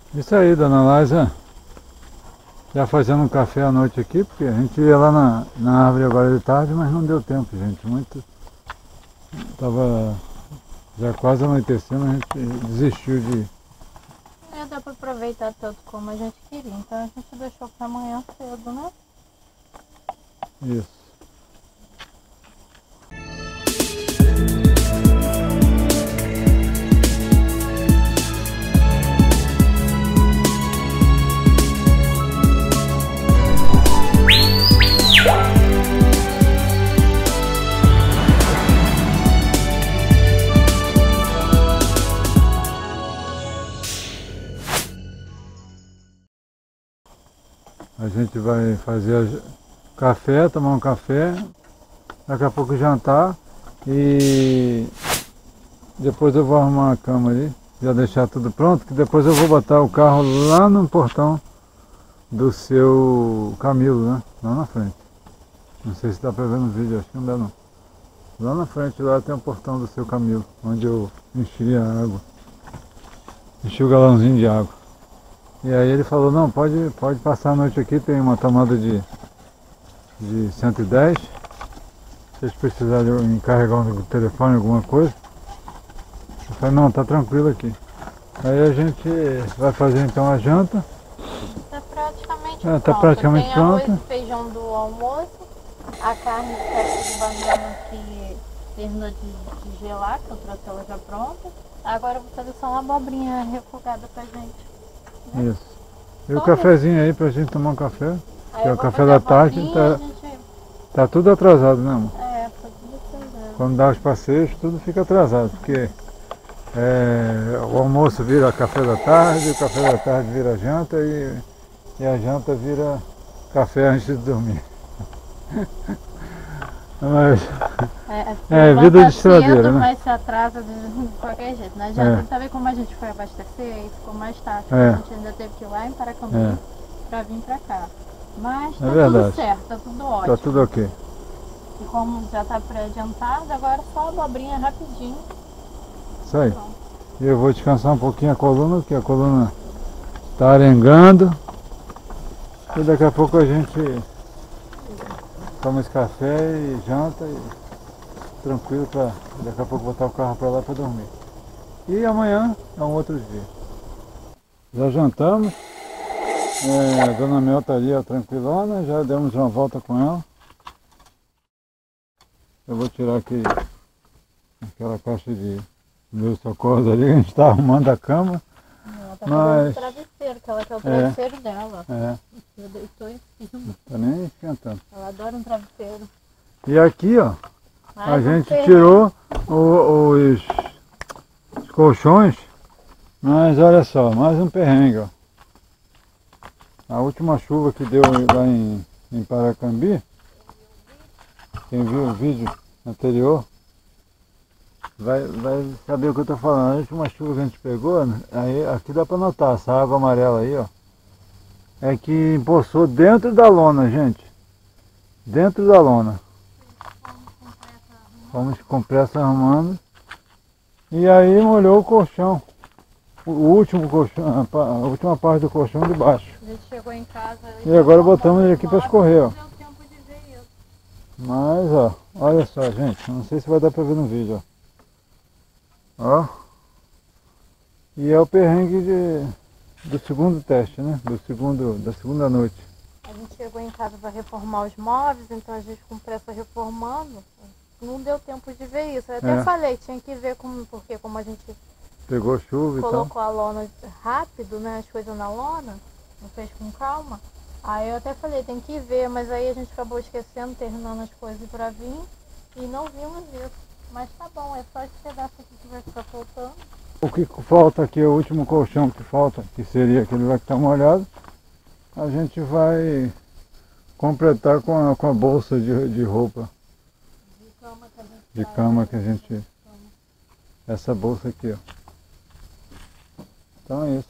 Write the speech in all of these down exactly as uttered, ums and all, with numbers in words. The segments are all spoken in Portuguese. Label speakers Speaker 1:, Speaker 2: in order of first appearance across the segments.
Speaker 1: Isso aí, dona Laisa. Já fazendo um café à noite aqui, porque a gente ia lá na, na árvore agora de tarde, mas não deu tempo, gente. Muito. Tava já quase anoitecendo, a gente desistiu de.
Speaker 2: Não ia dar pra aproveitar tanto como a gente queria, então a gente deixou pra amanhã cedo, né?
Speaker 1: Isso. A gente vai fazer café, tomar um café, daqui a pouco jantar e depois eu vou arrumar a cama ali, já deixar tudo pronto, que depois eu vou botar o carro lá no portão do seu Camilo, né? Lá na frente. Não sei se dá pra ver no vídeo, acho que não dá não. Lá na frente lá tem o portão do seu Camilo, onde eu enchi a água. Enchi o galãozinho de água. E aí ele falou, não, pode, pode passar a noite aqui, tem uma tomada de, de cento e dez. Se vocês precisarem encarregar um telefone, alguma coisa. Eu falei, não, tá tranquilo aqui. Aí a gente vai fazer então a janta.
Speaker 2: Tá praticamente
Speaker 1: É, tá
Speaker 2: pronto.
Speaker 1: praticamente
Speaker 2: Tem arroz
Speaker 1: pronta.
Speaker 2: e feijão do almoço, a carne de casca de banana que terminou de, de gelar, que eu trouxe ela já pronta. Agora eu vou fazer só uma abobrinha refogada pra gente. Né?
Speaker 1: Isso. E o
Speaker 2: Só
Speaker 1: cafezinho aí pra gente tomar um café.
Speaker 2: Aí
Speaker 1: Que é
Speaker 2: eu
Speaker 1: o
Speaker 2: vou
Speaker 1: café
Speaker 2: fazer
Speaker 1: da
Speaker 2: a
Speaker 1: tarde,
Speaker 2: abobrinha,
Speaker 1: tá,
Speaker 2: a gente...
Speaker 1: tá tudo atrasado, né, amor?
Speaker 2: É, tá tudo atrasado.
Speaker 1: Quando dá os passeios, tudo fica atrasado, porque é, o almoço vira café da tarde, o café da tarde vira janta e, e a janta vira café antes de dormir. Mas
Speaker 2: É,
Speaker 1: é vida de estradeira,
Speaker 2: cedo,
Speaker 1: né?
Speaker 2: mas se atrasa de qualquer jeito. Não adianta. Sabe como a gente foi abastecer e ficou mais tarde?
Speaker 1: É.
Speaker 2: A gente ainda teve que ir lá em Paracambi
Speaker 1: É.
Speaker 2: pra vir pra cá. Mas tá
Speaker 1: É verdade.
Speaker 2: tudo certo, tá tudo ótimo.
Speaker 1: Tá tudo ok.
Speaker 2: E como já tá pré-adiantado, agora só a abobrinha rapidinho.
Speaker 1: Isso aí.
Speaker 2: Pronto.
Speaker 1: E eu vou descansar um pouquinho a coluna, porque a coluna tá arengando. E daqui a pouco a gente toma esse café e janta e tranquilo para daqui a pouco botar o carro para lá para dormir. E amanhã é um outro dia. Já jantamos, é, a dona Mel tá ali ó, tranquilona, já demos uma volta com ela. Eu vou tirar aqui aquela caixa de meus socorros ali, a gente está arrumando a cama.
Speaker 2: Ela tá
Speaker 1: Mas...
Speaker 2: fazendo o travesseiro, que ela quer o travesseiro é. dela.
Speaker 1: É.
Speaker 2: Eu deitou em cima.
Speaker 1: Não tá nem esquentando.
Speaker 2: Ela adora um travesseiro.
Speaker 1: E aqui, ó,
Speaker 2: Ai,
Speaker 1: a gente
Speaker 2: perrengue.
Speaker 1: tirou o, os, os colchões, mas olha só, mais um perrengue, ó. A última chuva que deu lá em, em Paracambi, quem viu o vídeo anterior, vai, vai saber o que eu tô falando. A última chuva que a gente pegou, aí, aqui dá pra notar, essa água amarela aí, ó, é que empoçou dentro da lona, gente. Dentro da lona. Fomos com pressa arrumando. E aí molhou o colchão. O último colchão, a última parte do colchão de baixo.
Speaker 2: A gente chegou em casa
Speaker 1: e agora botamos ele aqui para escorrer, ó.
Speaker 2: Não deu tempo de ver isso.
Speaker 1: Mas, ó, olha só, gente. Não sei se vai dar para ver no vídeo, ó. Ó. E é o perrengue de, do segundo teste, né? Do segundo, da segunda noite.
Speaker 2: A gente chegou em casa para reformar os móveis, então a gente com pressa reformando. Não deu tempo de ver isso. Eu até
Speaker 1: É.
Speaker 2: falei, tinha que ver como, porque como a gente
Speaker 1: Pegou chuva e tal.
Speaker 2: colocou a lona rápido, né? As coisas na lona, não fez com calma. Aí eu até falei, tem que ver, mas aí a gente acabou esquecendo, terminando as coisas para vir e não vimos isso. Mas tá bom, é só esse pedaço aqui que vai ficar faltando.
Speaker 1: O que falta aqui, o último colchão que falta, que seria aquele lá que está molhado, a gente vai completar com a, com a bolsa de, de roupa.
Speaker 2: De cama que a gente
Speaker 1: De
Speaker 2: faz,
Speaker 1: cama
Speaker 2: né?
Speaker 1: que a gente... Essa bolsa aqui, ó. Então é isso.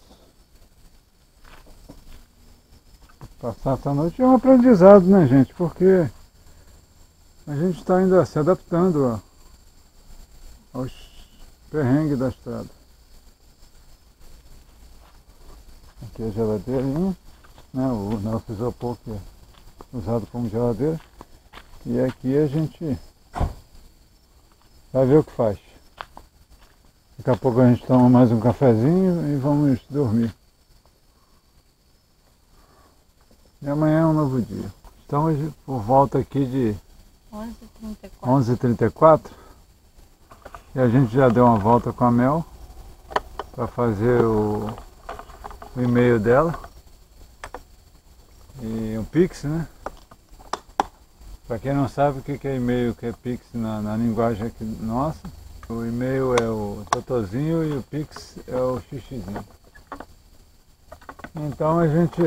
Speaker 1: Passar essa noite é um aprendizado, né, gente? Porque a gente está ainda se adaptando ó, aos perrengues da estrada. aqui a geladeirinha, né? O nosso isopor que é usado como geladeira. E aqui a gente vai ver o que faz. Daqui a pouco a gente toma mais um cafezinho e vamos dormir. E amanhã é um novo dia. Estamos por volta aqui de onze e trinta e quatro e a gente já deu uma volta com a Mel para fazer o, o e-mail dela e um Pix, né? Para quem não sabe o que é e-mail, o que é Pix na, na linguagem aqui nossa, o e-mail é o totozinho e o Pix é o xixizinho. Então a gente,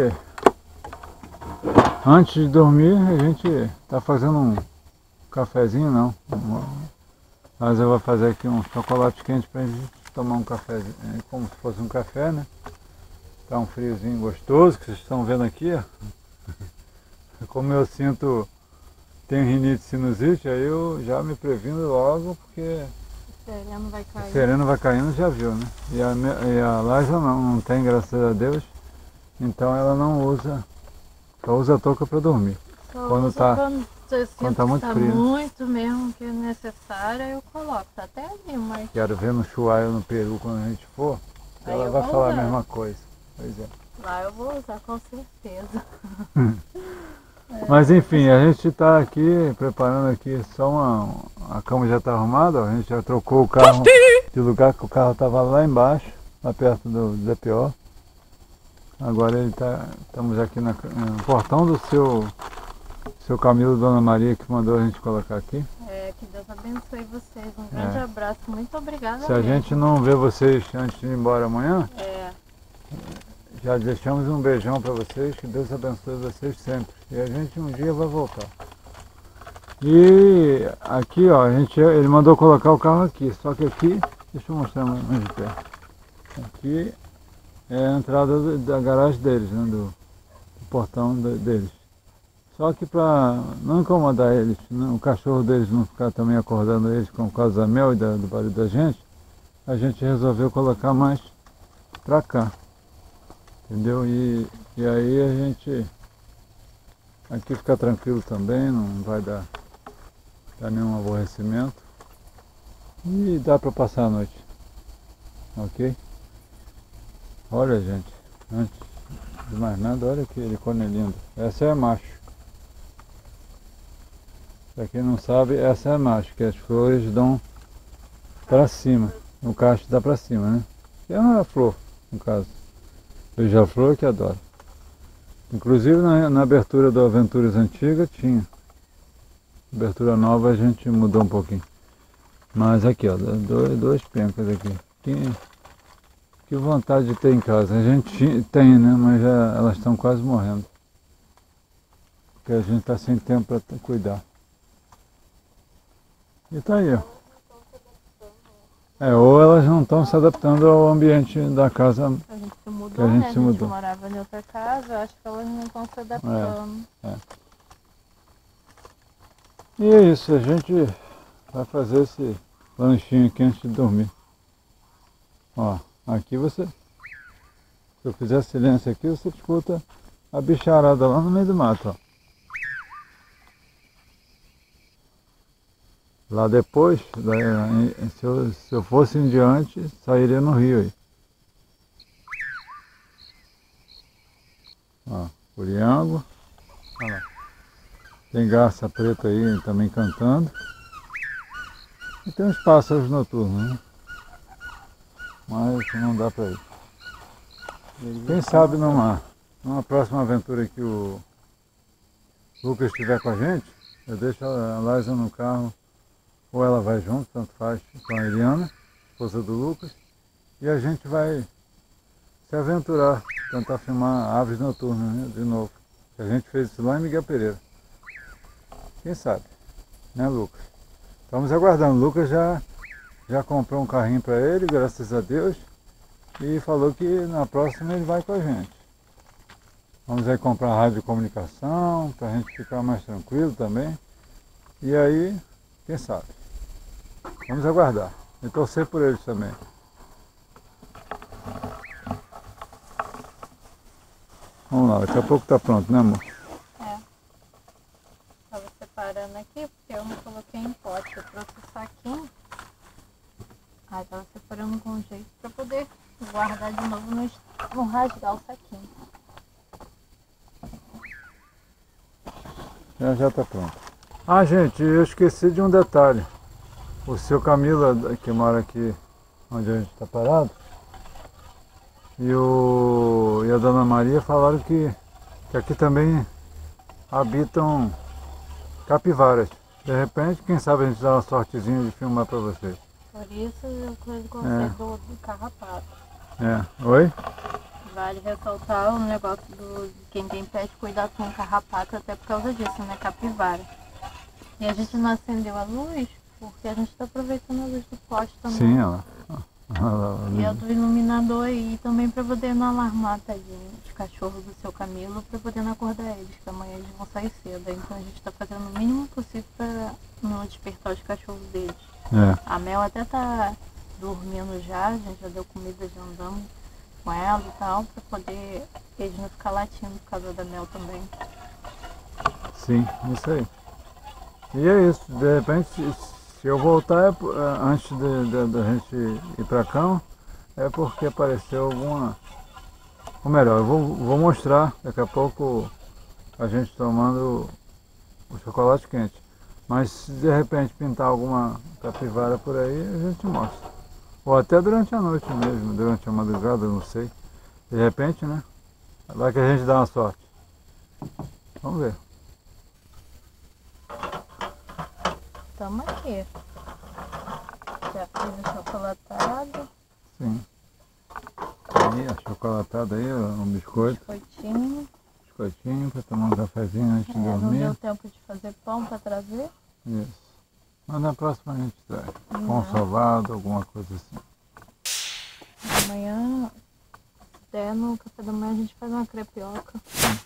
Speaker 1: antes de dormir, a gente está fazendo um cafezinho, não. Mas eu vou fazer aqui um chocolate quente para a gente tomar um cafezinho, como se fosse um café, né? Tá um friozinho gostoso que vocês estão vendo aqui, ó. Como eu sinto, tenho rinite, sinusite, aí eu já me previno logo, porque
Speaker 2: o sereno vai cair.
Speaker 1: O sereno vai caindo, já viu, né? E a, e a Laisa não, não tem, graças a Deus, então ela não usa, só usa a touca para dormir.
Speaker 2: Só
Speaker 1: quando
Speaker 2: usa
Speaker 1: tá,
Speaker 2: quando eu
Speaker 1: quando tá muito
Speaker 2: tá
Speaker 1: frio.
Speaker 2: muito mesmo que é necessário, eu coloco, tá até ali, mas...
Speaker 1: Quero ver no Chuaio, no Peru, quando a gente for,
Speaker 2: Aí
Speaker 1: ela
Speaker 2: eu
Speaker 1: vai
Speaker 2: vou
Speaker 1: falar
Speaker 2: usar.
Speaker 1: a mesma coisa. Pois é.
Speaker 2: Lá eu vou usar com certeza. É,
Speaker 1: Mas enfim, a gente está aqui preparando aqui só uma... A cama já está arrumada, ó, a gente já trocou o carro de lugar, que o carro estava lá embaixo, lá perto do D P O. Agora ele tá, estamos aqui na, no portão do seu, seu Camilo, Dona Maria, que mandou a gente colocar aqui.
Speaker 2: É, que Deus abençoe vocês. Um grande
Speaker 1: É.
Speaker 2: abraço, muito obrigada.
Speaker 1: Se a
Speaker 2: mesmo.
Speaker 1: gente não ver vocês antes de ir embora amanhã,
Speaker 2: É,
Speaker 1: já deixamos um beijão para vocês, que Deus abençoe vocês sempre. E a gente um dia vai voltar. E aqui, ó, a gente, ele mandou colocar o carro aqui, só que aqui, deixa eu mostrar mais mais de perto. Aqui é a entrada do- da garagem deles, né, do, do portão de- deles. Só que para não incomodar eles, não, o cachorro deles não ficar também acordando eles com causa da Mel e da, do barulho da gente, a gente resolveu colocar mais para cá. Entendeu? E, e aí a gente aqui fica tranquilo também, não vai dar, dar nenhum aborrecimento. E dá para passar a noite. Ok? Olha, gente, antes de mais nada, olha que helicone lindo. Essa é macho. Para quem não sabe, essa é macho, que as flores dão para cima. O cacho dá para cima, né? É uma flor, no caso. Beija-flor que adoro. Inclusive na, na abertura do Aventuras Antiga tinha. Abertura nova a gente mudou um pouquinho. Mas aqui, ó, dois, dois pencas aqui. Que, que vontade de ter em casa. A gente tem, né? Mas já, elas estão quase morrendo. Porque a gente está sem tempo para cuidar. E tá aí, ó. É, ou elas não estão se adaptando ao ambiente da casa.
Speaker 2: a gente se mudou,
Speaker 1: Que a gente
Speaker 2: né?
Speaker 1: se
Speaker 2: A gente
Speaker 1: mudou.
Speaker 2: morava em outra casa, eu acho que elas não estão se adaptando.
Speaker 1: É. E é isso, a gente vai fazer esse lanchinho aqui antes de dormir. Ó, aqui você, se eu fizer silêncio aqui, você escuta a bicharada lá no meio do mato, ó. Lá depois, daí, se eu, se eu fosse em diante, sairia no rio aí. Ó, curiango. Olha lá. Tem garça preta aí também cantando. E tem uns pássaros noturnos, né? Mas não dá pra ir. Quem sabe numa, numa próxima aventura que o Lucas estiver com a gente, eu deixo a Laisa no carro, ou ela vai junto, tanto faz, com a Eliana, esposa do Lucas, e a gente vai se aventurar, tentar filmar aves noturnas, né, de novo. A gente fez isso lá em Miguel Pereira. Quem sabe, né, Lucas? Estamos aguardando. O Lucas já, já comprou um carrinho para ele, graças a Deus, e falou que na próxima ele vai com a gente. Vamos aí comprar rádio de comunicação, para a gente ficar mais tranquilo também. E aí, quem sabe? Vamos aguardar e torcer por eles também. Vamos lá, daqui a pouco tá pronto, né, amor?
Speaker 2: É. Tava separando aqui porque eu não coloquei em pote. Eu trouxe o saquinho. Aí tava separando com jeito pra poder guardar de novo, no, não rasgar o saquinho.
Speaker 1: Já já tá pronto. Ah, gente, eu esqueci de um detalhe. O seu Camila, que mora aqui onde a gente está parado, e, o, e a Dona Maria falaram que, que aqui também habitam capivaras. De repente, quem sabe a gente dá uma sortezinha de filmar para vocês.
Speaker 2: Por isso eu gostei do, do carrapato.
Speaker 1: É. Oi?
Speaker 2: Vale ressaltar o negócio do de quem tem pet, cuidar com carrapato, até por causa disso, né? Capivara. E a gente não acendeu a luz porque a gente está aproveitando a luz do poste também.
Speaker 1: Sim, ela.
Speaker 2: E a do iluminador aí também para poder não alarmar, tadinho, os cachorros do seu Camilo, para poder não acordar eles, que amanhã eles vão sair cedo. Então a gente está fazendo o mínimo possível para não despertar os cachorros deles.
Speaker 1: É.
Speaker 2: A Mel até tá dormindo já, a gente já deu comida, já andamos com ela e tal, para poder eles não ficar latindo por causa da Mel também.
Speaker 1: Sim, isso aí. E é isso, de repente, se eu voltar é, antes da gente ir pra cama, é porque apareceu alguma... Ou melhor, eu vou, vou mostrar daqui a pouco a gente tomando o chocolate quente. Mas se de repente pintar alguma capivara por aí, a gente mostra. Ou até durante a noite mesmo, durante a madrugada, não sei. De repente, né? Vai que a gente dá uma sorte. Vamos ver.
Speaker 2: Tamo aqui. Já fiz o chocolatado.
Speaker 1: Sim. Aí, a chocolatada aí, um biscoito.
Speaker 2: Biscoitinho.
Speaker 1: Biscoitinho para tomar um cafezinho antes
Speaker 2: É,
Speaker 1: de
Speaker 2: não
Speaker 1: dormir.
Speaker 2: deu tempo de fazer pão para trazer.
Speaker 1: Isso. Mas na próxima a gente traz.
Speaker 2: Uhum.
Speaker 1: Pão salvado, alguma coisa assim.
Speaker 2: Amanhã, até no café da manhã, a gente faz uma crepioca.
Speaker 1: Sim.